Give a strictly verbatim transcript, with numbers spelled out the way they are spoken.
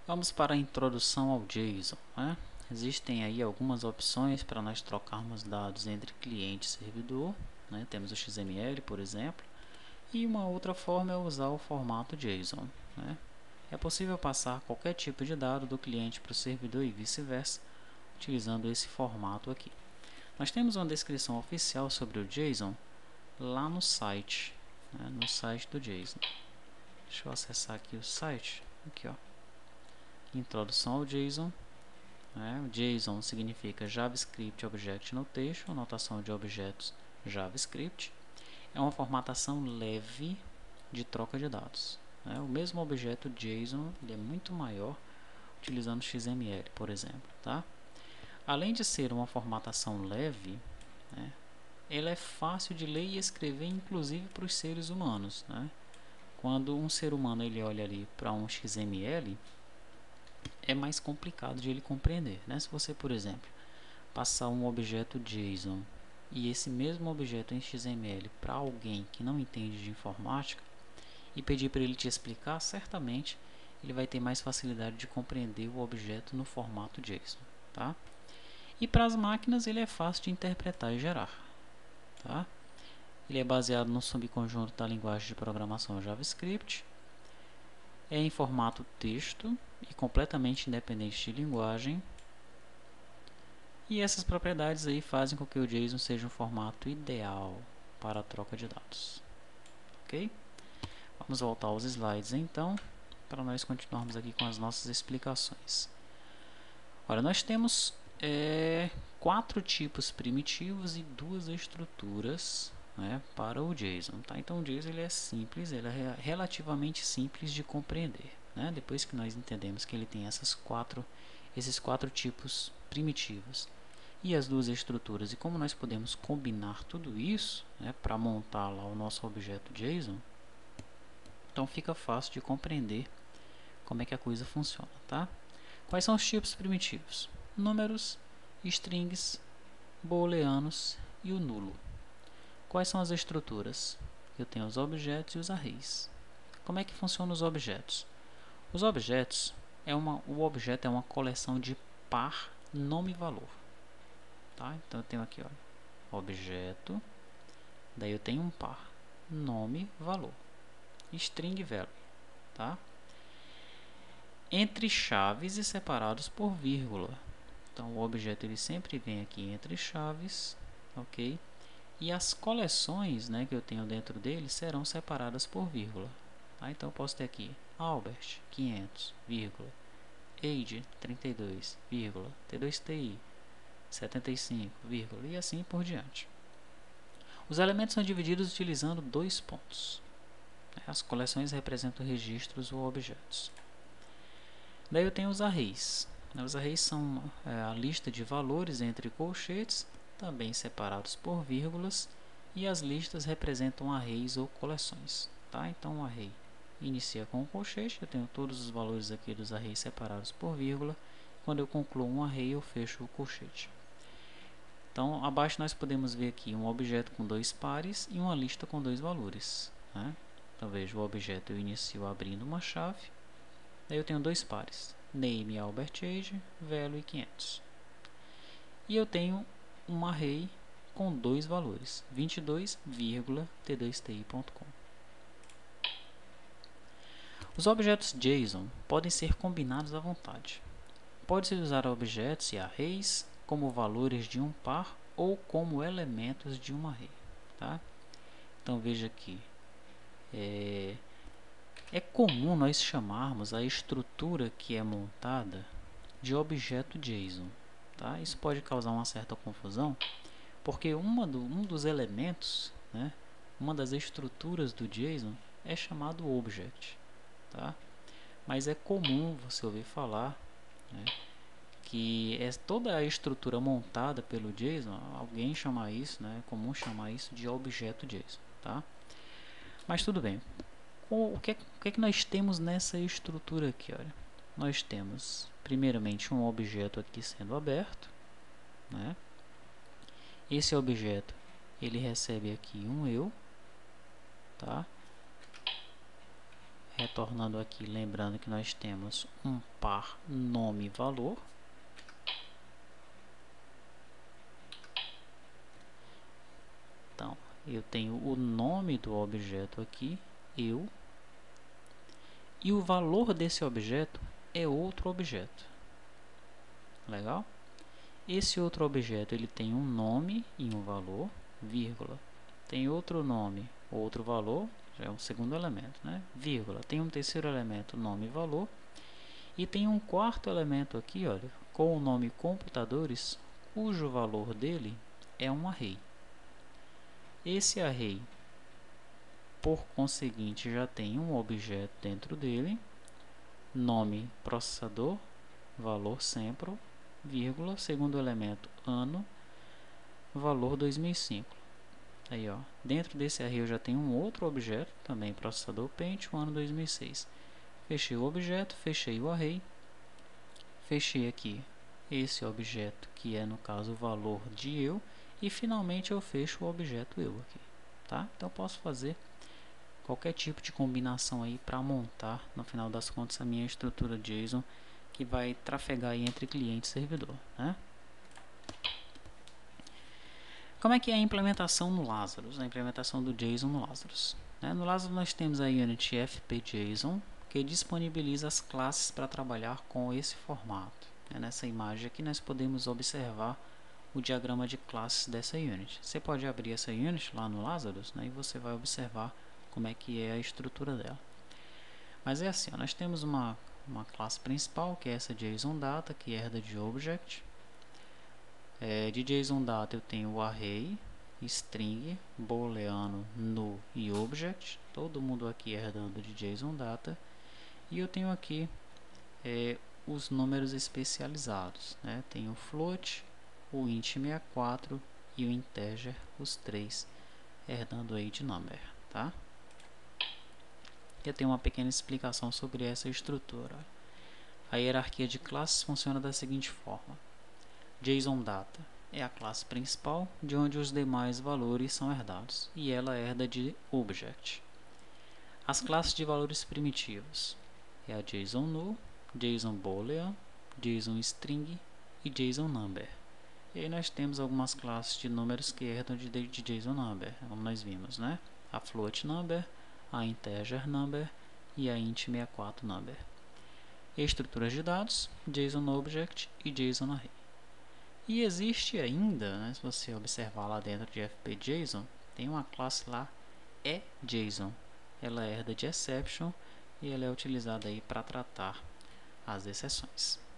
Vamos para a introdução ao JSON, né? Existem aí algumas opções para nós trocarmos dados entre cliente e servidor, né? Temos o X M L, por exemplo, e uma outra forma é usar o formato JSON, né? É possível passar qualquer tipo de dado do cliente para o servidor e vice-versa, utilizando esse formato aqui. Nós temos uma descrição oficial sobre o JSON lá no site, né? No site do JSON. Deixa eu acessar aqui o site, aqui ó, introdução ao JSON. Né? O JSON significa JavaScript Object Notation, notação de objetos JavaScript. É uma formatação leve de troca de dados. Né? O mesmo objeto JSON ele é muito maior utilizando X M L, por exemplo. Tá? Além de ser uma formatação leve, né, ele é fácil de ler e escrever, inclusive para os seres humanos. Né? Quando um ser humano ele olha ali para um X M L, é mais complicado de ele compreender. Né? Se você, por exemplo, passar um objeto JSON e esse mesmo objeto em X M L para alguém que não entende de informática e pedir para ele te explicar, certamente ele vai ter mais facilidade de compreender o objeto no formato JSON. Tá? E para as máquinas ele é fácil de interpretar e gerar. Tá? Ele é baseado no subconjunto da linguagem de programação JavaScript, é em formato texto e completamente independente de linguagem. E essas propriedades aí fazem com que o JSON seja um formato ideal para a troca de dados. Ok? Vamos voltar aos slides então, para nós continuarmos aqui com as nossas explicações. Olha, nós temos é, quatro tipos primitivos e duas estruturas, né, para o JSON. Tá? Então o JSON ele é simples, ele é relativamente simples de compreender. Né? Depois que nós entendemos que ele tem essas quatro, esses quatro tipos primitivos e as duas estruturas, e como nós podemos combinar tudo isso, né, para montar lá o nosso objeto JSON, então fica fácil de compreender como é que a coisa funciona. Tá? Quais são os tipos primitivos? Números, strings, booleanos e o nulo. Quais são as estruturas? Eu tenho os objetos e os arrays. Como é que funcionam os objetos? Os objetos, é uma, o objeto é uma coleção de par, nome e valor. Tá? Então eu tenho aqui, olha, objeto, daí eu tenho um par, nome, valor, string value, tá? Entre chaves e separados por vírgula. Então o objeto ele sempre vem aqui entre chaves, ok? E as coleções, né, que eu tenho dentro dele serão separadas por vírgula. Tá? Então eu posso ter aqui Albert quinhentos, vírgula, age trinta e dois, vírgula, T dois T I setenta e cinco, vírgula, e assim por diante. Os elementos são divididos utilizando dois pontos. As coleções representam registros ou objetos. Daí eu tenho os arrays. Os arrays são é, a lista de valores entre colchetes, também separados por vírgulas, e as listas representam arrays ou coleções. Tá? Então o array inicia com um colchete, eu tenho todos os valores aqui dos arrays separados por vírgula. Quando eu concluo um array, eu fecho o colchete. Então, abaixo nós podemos ver aqui um objeto com dois pares e uma lista com dois valores. Né? Então, veja, o objeto eu inicio abrindo uma chave, daí eu tenho dois pares, name Albert Age, value quinhentos. E eu tenho um array com dois valores, vinte e dois, T dois T I ponto com. Os objetos JSON podem ser combinados à vontade. Pode-se usar objetos e arrays como valores de um par ou como elementos de um array. Tá? Então veja aqui, é, é comum nós chamarmos a estrutura que é montada de objeto JSON. Tá? Isso pode causar uma certa confusão, porque uma do, um dos elementos, né, uma das estruturas do JSON é chamado object. Tá? Mas é comum você ouvir falar, né, que é toda a estrutura montada pelo JSON, alguém chamar isso, né, é comum chamar isso de objeto JSON, tá? Mas tudo bem. O que, é, o que é que nós temos nessa estrutura aqui? Olha, nós temos primeiramente um objeto aqui sendo aberto, né? Esse objeto ele recebe aqui um eu, tá? retornando aqui, lembrando que nós temos um par nome valor. Então, eu tenho o nome do objeto aqui, eu, e o valor desse objeto é outro objeto. Legal? Esse outro objeto ele tem um nome e um valor, vírgula. Tem outro nome, outro valor, já é o segundo elemento, né? Vírgula. Tem um terceiro elemento, nome e valor. E tem um quarto elemento aqui, olha, com o nome computadores, cujo valor dele é um array. Esse array, por conseguinte, já tem um objeto dentro dele, nome processador, valor Sempro, vírgula, segundo elemento ano, valor dois mil e cinco. Aí, ó, dentro desse array eu já tenho um outro objeto, também processador Pentium, ano dois mil e seis. Fechei o objeto, fechei o array, fechei aqui esse objeto, que é no caso o valor de eu, e finalmente eu fecho o objeto eu aqui, tá? Então eu posso fazer qualquer tipo de combinação aí para montar, no final das contas, a minha estrutura JSON que vai trafegar aí entre cliente e servidor, né? Como é que é a implementação no Lazarus? A implementação do JSON no Lazarus, né? No Lazarus nós temos a Unity F P JSON, que disponibiliza as classes para trabalhar com esse formato. Nessa imagem aqui nós podemos observar o diagrama de classes dessa Unity. Você pode abrir essa Unity lá no Lazarus, né, e você vai observar como é que é a estrutura dela. Mas é assim, ó, nós temos uma, uma classe principal, que é essa JSON-Data, que herda de Object. É, de JSON-Data eu tenho o Array, String, Booleano, Null e Object. Todo mundo aqui herdando de JSON-Data. E eu tenho aqui é, os números especializados, né? Tem o float, o int sessenta e quatro e o integer, os três herdando aí de number, tá? Eu tenho uma pequena explicação sobre essa estrutura. A hierarquia de classes funciona da seguinte forma: JSON-Data é a classe principal, de onde os demais valores são herdados, e ela herda de Object. As classes de valores primitivos é a JSON-Null, JSON-Boolean, JSON-String e JSON-Number. E aí nós temos algumas classes de números que herdam de, de JSON-Number, como nós vimos, né? A float number, a integer number e a int sessenta e quatro number. Estruturas de dados, JSON-Object e JSON-Array. E existe ainda, né, se você observar lá dentro de F P JSON, tem uma classe lá, eJSON. Ela herda de exception e ela é utilizada aí para tratar as exceções.